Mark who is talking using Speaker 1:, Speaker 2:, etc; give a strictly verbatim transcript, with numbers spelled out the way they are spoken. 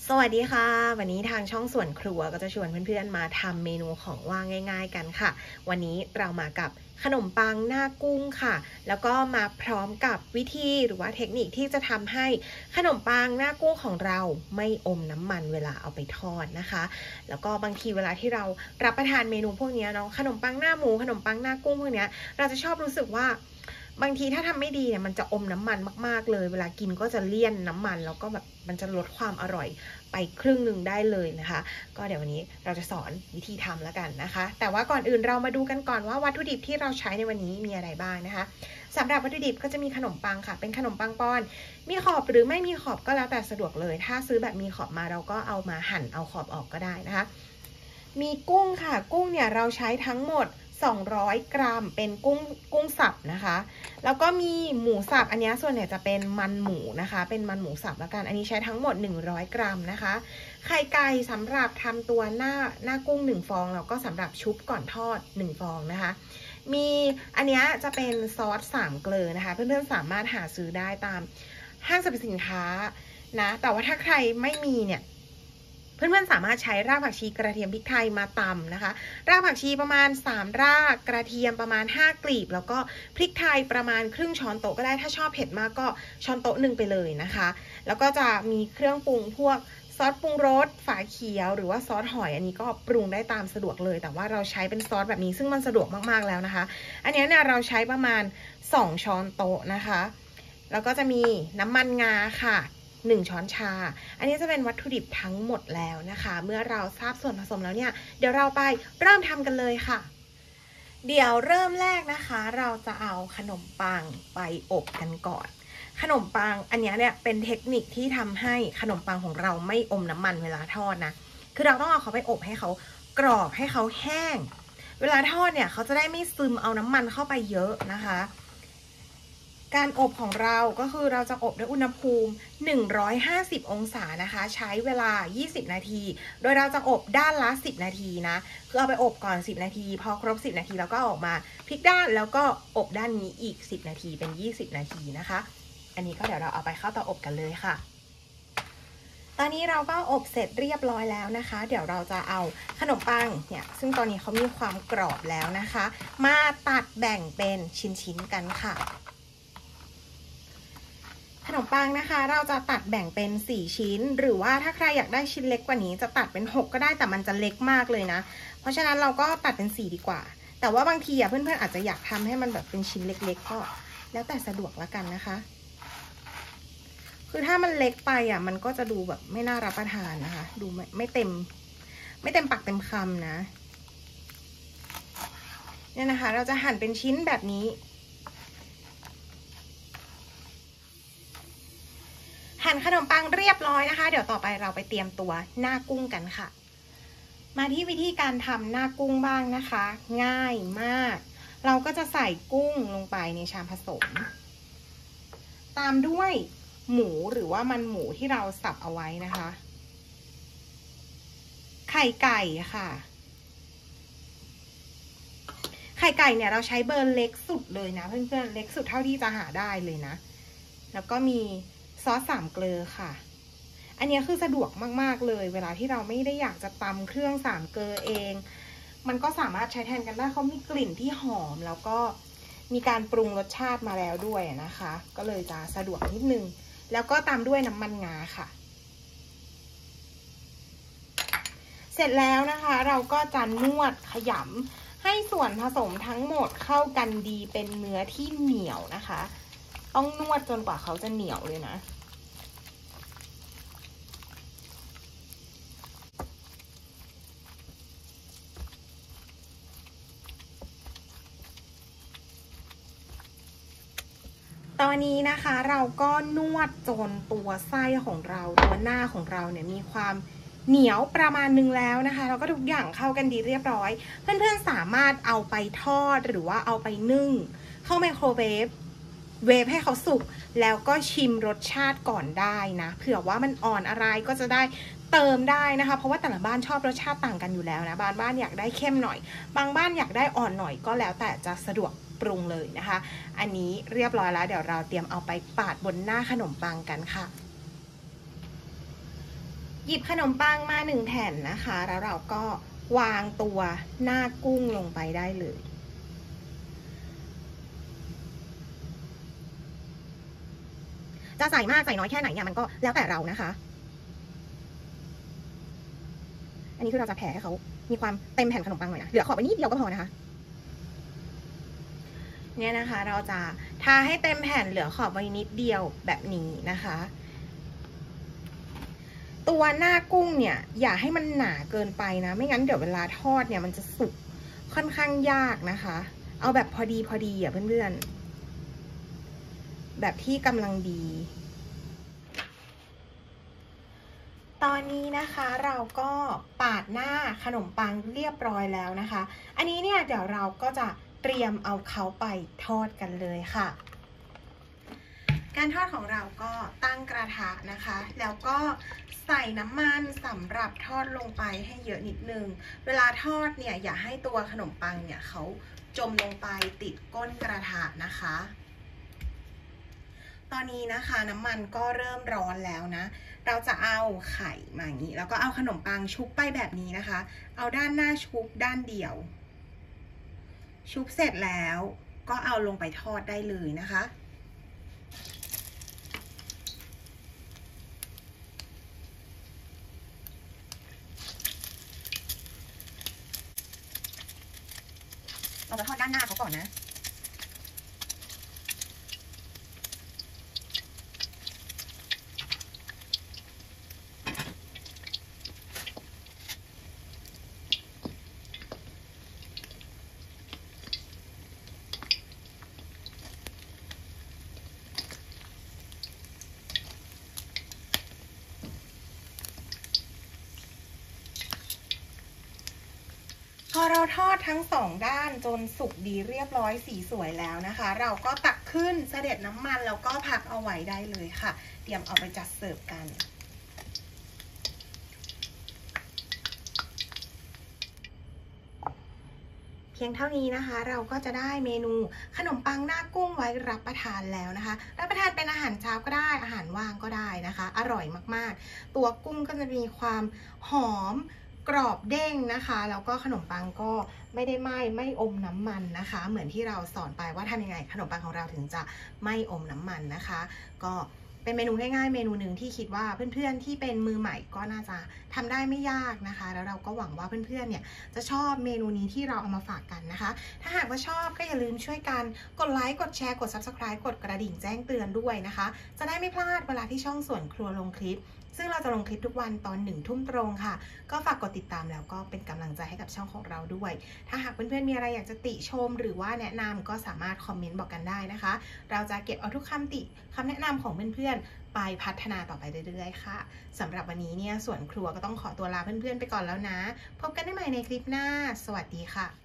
Speaker 1: สวัสดีค่ะวันนี้ทางช่องส่วนครัวก็จะชวนเพื่อนๆมาทำเมนูของว่างง่ายๆกันค่ะวันนี้เรามากับขนมปังหน้ากุ้งค่ะแล้วก็มาพร้อมกับวิธีหรือว่าเทคนิคที่จะทำให้ขนมปังหน้ากุ้งของเราไม่อมน้ำมันเวลาเอาไปทอดนะคะแล้วก็บางทีเวลาที่เรารับประทานเมนูพวกนี้เนาะขนมปังหน้าหมูขนมปังหน้ากุ้งพวกนี้เราจะชอบรู้สึกว่าบางทีถ้าทำไม่ดีเนี่ยมันจะอมน้ำมันมากๆเลยเวลากินก็จะเลี่ยนน้ำมันแล้วก็แบบมันจะลดความอร่อยไปครึ่งหนึ่งได้เลยนะคะก็เดี๋ยววันนี้เราจะสอนวิธีทำแล้วกันนะคะแต่ว่าก่อนอื่นเรามาดูกันก่อนว่าวัตถุดิบที่เราใช้ในวันนี้มีอะไรบ้างนะคะสำหรับวัตถุดิบก็จะมีขนมปังค่ะเป็นขนมปังป้อนมีขอบหรือไม่มีขอบก็แล้วแต่สะดวกเลยถ้าซื้อแบบมีขอบมาเราก็เอามาหั่นเอาขอบออกก็ได้นะคะมีกุ้งค่ะกุ้งเนี่ยเราใช้ทั้งหมดสองร้อยกรัมเป็นกุ้งกุ้งสับนะคะแล้วก็มีหมูสับอันนี้ส่วนใหญ่จะเป็นมันหมูนะคะเป็นมันหมูสับแล้วกันอันนี้ใช้ทั้งหมดหนึ่งร้อยกรัมนะคะไข่ไก่สำหรับทำตัวหน้าหน้ากุ้งหนึ่งฟองแล้วก็สำหรับชุบก่อนทอดหนึ่งฟองนะคะมีอันนี้จะเป็นซอสสามเกลือนะคะเพื่อนๆสามารถหาซื้อได้ตามห้างสรรพสินค้านะแต่ว่าถ้าใครไม่มีเนี่ยเพื่อนๆสามารถใช้รากผักชีกระเทียมพริกไทยมาตำนะคะรากผักชีประมาณสามรากกระเทียมประมาณห้ากลีบแล้วก็พริกไทยประมาณครึ่งช้อนโต๊ะก็ได้ถ้าชอบเผ็ดมากก็ช้อนโต๊ะหนึ่งไปเลยนะคะแล้วก็จะมีเครื่องปรุงพวกซอสปรุงรสฝาเขียวหรือว่าซอสหอยอันนี้ก็ปรุงได้ตามสะดวกเลยแต่ว่าเราใช้เป็นซอสแบบนี้ซึ่งมันสะดวกมากๆแล้วนะคะอันนี้เนี่ยเราใช้ประมาณสองช้อนโต๊ะนะคะแล้วก็จะมีน้ำมันงาค่ะหนึ่งช้อนชาอันนี้จะเป็นวัตถุดิบทั้งหมดแล้วนะคะเมื่อเราทราบส่วนผสมแล้วเนี่ยเดี๋ยวเราไปเริ่มทำกันเลยค่ะเดี๋ยวเริ่มแรกนะคะเราจะเอาขนมปังไปอบกันก่อนขนมปังอันนี้เนี่ยเป็นเทคนิคที่ทำให้ขนมปังของเราไม่อมน้ำมันเวลาทอดนะคือเราต้องเอาเขาไปอบให้เขากรอบให้เขาแห้งเวลาทอดเนี่ยเขาจะได้ไม่ซึมเอาน้ำมันเข้าไปเยอะนะคะการอบของเราก็คือเราจะอบด้วยอุณหภูมิหนึ่งร้อยห้าสิบองศานะคะใช้เวลายี่สิบนาทีโดยเราจะอบด้านละสิบนาทีนะคือเอาไปอบก่อนสิบนาทีพอครบสิบนาทีแล้วก็ออกมาพลิกด้านแล้วก็อบด้านนี้อีกสิบนาทีเป็นยี่สิบนาทีนะคะอันนี้ก็เดี๋ยวเราเอาไปเข้าเตาอบกันเลยค่ะตอนนี้เราก็อบเสร็จเรียบร้อยแล้วนะคะเดี๋ยวเราจะเอาขนมปังเนี่ยซึ่งตอนนี้เขามีความกรอบแล้วนะคะมาตัดแบ่งเป็นชิ้นๆกันค่ะขนมปังนะคะเราจะตัดแบ่งเป็นสี่ชิ้นหรือว่าถ้าใครอยากได้ชิ้นเล็กกว่านี้จะตัดเป็นหกก็ได้แต่มันจะเล็กมากเลยนะเพราะฉะนั้นเราก็ตัดเป็นสี่ดีกว่าแต่ว่าบางทีอ่ะเพื่อนๆอาจจะอยากทำให้มันแบบเป็นชิ้นเล็กๆก็แล้วแต่สะดวกละกันนะคะคือถ้ามันเล็กไปอ่ะมันก็จะดูแบบไม่น่ารับประทานนะคะดูไม่ไม่เต็มไม่เต็มปากเต็มคำนะเนี่ยนะคะเราจะหั่นเป็นชิ้นแบบนี้หั่นขนมปังเรียบร้อยนะคะเดี๋ยวต่อไปเราไปเตรียมตัวหน้ากุ้งกันค่ะมาที่วิธีการทำหน้ากุ้งบ้างนะคะง่ายมากเราก็จะใส่กุ้งลงไปในชามผสมตามด้วยหมูหรือว่ามันหมูที่เราสับเอาไว้นะคะไข่ไก่ค่ะไข่ไก่เนี่ยเราใช้เบอร์เล็กสุดเลยนะเพื่อนๆเล็กสุดเท่าที่จะหาได้เลยนะแล้วก็มีซอสสามเกลือค่ะอันนี้คือสะดวกมากๆเลยเวลาที่เราไม่ได้อยากจะตำเครื่องสามเกลือเองมันก็สามารถใช้แทนกันได้เขามีกลิ่นที่หอมแล้วก็มีการปรุงรสชาติมาแล้วด้วยนะคะก็เลยจะสะดวกนิดนึงแล้วก็ตามด้วยน้ำมันงาค่ะเสร็จแล้วนะคะเราก็จะนวดขยำให้ส่วนผสมทั้งหมดเข้ากันดีเป็นเนื้อที่เหนียวนะคะต้องนวดจนกว่าเขาจะเหนียวเลยนะตอนนี้นะคะเราก็นวดจนตัวไส้ของเราตัวหน้าของเราเนี่ยมีความเหนียวประมาณนึงแล้วนะคะแล้วก็ทุกอย่างเข้ากันดีเรียบร้อยเพื่อนๆสามารถเอาไปทอดหรือว่าเอาไปนึ่งเข้าไมโครเวฟเวฟให้เขาสุกแล้วก็ชิมรสชาติก่อนได้นะเผื่อว่ามันอ่อนอะไรก็จะได้เติมได้นะคะเพราะว่าแต่ละบ้านชอบรสชาติต่างกันอยู่แล้วนะบางบ้านอยากได้เข้มหน่อยบางบ้านอยากได้อ่อนหน่อยก็แล้วแต่จะสะดวกปรุงเลยนะคะอันนี้เรียบร้อยแล้วเดี๋ยวเราเตรียมเอาไปปาดบนหน้าขนมปังกันค่ะหยิบขนมปังมาหนึ่งแผ่นนะคะแล้วเราก็วางตัวหน้ากุ้งลงไปได้เลยจะใส่มากใส่น้อยแค่ไหนเนี่ยมันก็แล้วแต่เรานะคะอันนี้คือเราจะแผ่ให้เขามีความเต็มแผ่นขนมปังหน่อยนะเหลือขอบไปนิดเดียวก็พอนะคะเนี่ยนะคะเราจะทาให้เต็มแผ่นเหลือขอบไว้นิดเดียวแบบนี้นะคะตัวหน้ากุ้งเนี่ยอย่าให้มันหนาเกินไปนะไม่งั้นเดี๋ยวเวลาทอดเนี่ยมันจะสุกค่อนข้างยากนะคะเอาแบบพอดีพอดีอ่ะเพื่อนๆแบบที่กำลังดีตอนนี้นะคะเราก็ปาดหน้าขนมปังเรียบร้อยแล้วนะคะอันนี้เนี่ยเดี๋ยวเราก็จะเตรียมเอาเขาไปทอดกันเลยค่ะการทอดของเราก็ตั้งกระทะนะคะแล้วก็ใส่น้ำมันสำหรับทอดลงไปให้เยอะนิดนึงเวลาทอดเนี่ยอย่าให้ตัวขนมปังเนี่ยเขาจมลงไปติดก้นกระทะนะคะตอนนี้นะคะน้ำมันก็เริ่มร้อนแล้วนะเราจะเอาไข่มาอย่างนี้แล้วก็เอาขนมปังชุบไปแบบนี้นะคะเอาด้านหน้าชุบด้านเดียวชุบเสร็จแล้วก็เอาลงไปทอดได้เลยนะคะเราจะทอดด้านหน้าเขาก่อนนะพอเราทอดทั้งสองด้านจนสุกดีเรียบร้อยสีสวยแล้วนะคะเราก็ตักขึ้นเสด็จน้ำมันแล้วก็พักเอาไว้ได้เลยค่ะเตรียมเอาไปจัดเสิร์ฟกันเพียงเท่านี้นะคะเราก็จะได้เมนูขนมปังหน้ากุ้งไว้รับประทานแล้วนะคะรับประทานเป็นอาหารเช้าก็ได้อาหารว่างก็ได้นะคะอร่อยมากๆตัวกุ้งก็จะมีความหอมกรอบเด้งนะคะแล้วก็ขนมปังก็ไม่ได้ไหม้ไม่อมน้ำมันนะคะเหมือนที่เราสอนไปว่าทำยังไงขนมปังของเราถึงจะไม่อมน้ำมันนะคะก็เป็นเมนูง่ายๆเมนูหนึ่งที่คิดว่าเพื่อนๆที่เป็นมือใหม่ก็น่าจะทำได้ไม่ยากนะคะแล้วเราก็หวังว่าเพื่อนๆเนี่ยจะชอบเมนูนี้ที่เราเอามาฝากกันนะคะถ้าหากว่าชอบก็อย่าลืมช่วยกันกดไลค์กดแชร์กด ซับสไครบ์ กดกระดิ่งแจ้งเตือนด้วยนะคะจะได้ไม่พลาดเวลาที่ช่องสวนครัวลงคลิปซึ่งเราจะลงคลิปทุกวันตอนหนึ่งทุ่มตรงค่ะก็ฝากกดติดตามแล้วก็เป็นกำลังใจให้กับช่องของเราด้วยถ้าหากเพื่อนๆมีอะไรอยากจะติชมหรือว่าแนะนำก็สามารถคอมเมนต์บอกกันได้นะคะเราจะเก็บเอาทุกคำติคำแนะนำของเพื่อนๆไปพัฒนาต่อไปเรื่อยๆค่ะสำหรับวันนี้เนี่ยสวนครัวก็ต้องขอตัวลาเพื่อนๆไปก่อนแล้วนะพบกันได้ใหม่ในคลิปหน้าสวัสดีค่ะ